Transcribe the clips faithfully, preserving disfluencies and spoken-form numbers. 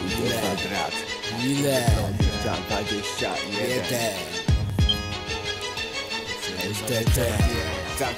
Studio Kwadrat. Ile? dwadzieścia jeden. S T T. Tak.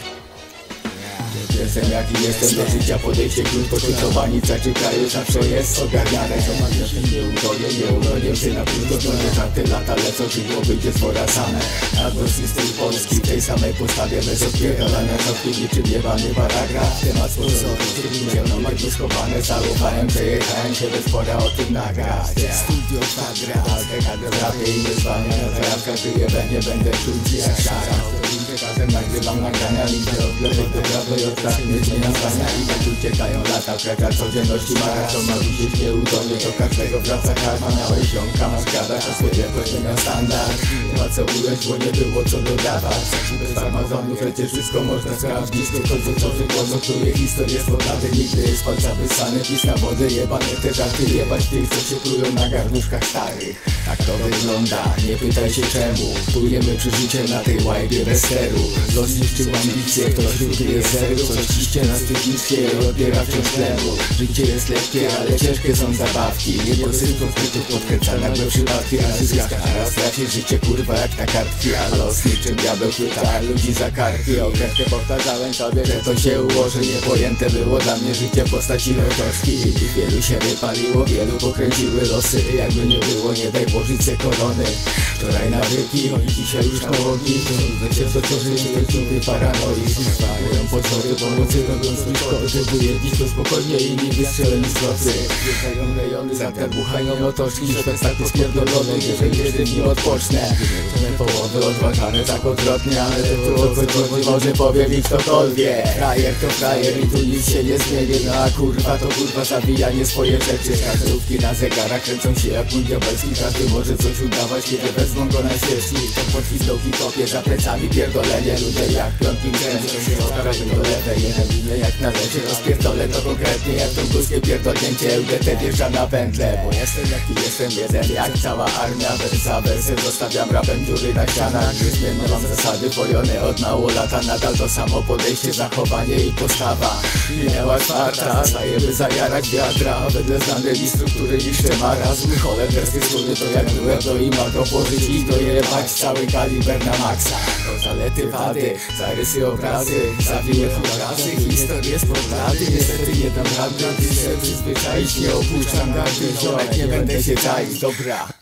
Jestem jaki jestem, do życia podejście krótko, czytowani zaczekają, zawsze jest ogarniane. Nie utoję, nie urodził się na krótko, to nie żarty lata lecą, żydło wyjdzie zworacane. Albo system polski w tej samej postawie, bez odpierdolania całkiem niczym jebany paragraf. Temat sposobu, ciemnomarki schowane, zaufałem, przejechałem się bez pora o tym nagrać. Studio Kwadrat. Dekadę w rapie i wyzwania, zajawka żyje we mnie, będę czuć jak szara. Razem nagrywam nagrania, liczę od lewej do prawej, od tak nie zmieniam zdania. I tak uciekają lata, praca codzienności mara. Co ma wisieć nie utonie, do każdego wraca karma. Miałeś ziomka, masz gadać, a swoje poziomia standard. Nie ma co ująć, bo nie było co dodawać. Bez farmazonu przecież wszystko można sprawdzić. To to co tworzy głos, czuje historię z podlady. Nigdy jest palca wysany, pis na wodę, jebane te żarty. Jebać tych, co się plują na garnuszkach starych. Tak to wygląda, nie pytaj się czemu. Płujemy przy życie na tej łajbie bez steru. Los niszczył ambicje, ktoś wykryje zero. Coś ciśnie nas technicznie i odbiera wciąż tlenu. Życie jest lekkie, ale ciężkie są zabawki. Nie posypką wkrytów podkręca nagłe przypadki. A zyskach naraz traci życie kurwa jak na kartki. A los niczym diabeł chwyta ludzi za karki. Okrętkę powtarzałem sobie, że to się ułoży. Niepojęte było dla mnie życie w postaci rotoszki. Wielu się wypaliło, wielu pokręciły losy. Jakby nie było, nie daj włożyć se korony. Wczoraj nawyki, oni dzisiaj już nałogi. To się to tworzy człowiek paranoi. Mają potrzeby pomocy, robiąc mi szkody. Żeby jednić to spokojnie, inni wystrzeleni z nocy. Wjeżdżają rejony, zatem buchają otoczki. Spektakl spierdolony, jeżeli kiedy nie odpocznę. Te połowy odważane tak odwrotnie, ale to co nie może powiedzieć ktokolwiek. Frajer to frajer i tu nic się nie zmieni. No a kurwa to kurwa zabijanie swoje rzeczy. Każdówki na zegarach kręcą się jak mój diabelski. Każdy może coś udawać, kiedy wezmą go na świecznik. To podwisnął hip-hopie za plecami pierdolenie. Ludzie jak piątki kręcą się od prawej do lewej. Jeden linie jak należy, rozpierdolę to konkretnie. Jak to błyskie pierdolnięcie, L G T wjeżdża na pętlę. Bo jestem jaki jestem, jeden jak cała armia. Wers za wersem zostawiam rapem dziury na ścianach. Niezmienne mam zasady wojone od mało lata. Nadal to samo podejście, zachowanie i postawa. Minęła czwarta, stajemy zajarać wiatra. Wedle znanej struktury niszczę marazm. Holenderskie skóry to jak byłem, to i ma to pożyć i dojebać cały kaliber na maksa. To zalety, wady, zarysy, obrazy, zawiłe obrazy, historie z podlady. Niestety nie dam rady, gdy się przyzwyczaić, nie opuszczam gardy. Ziomek, nie będę się czaić, dobra.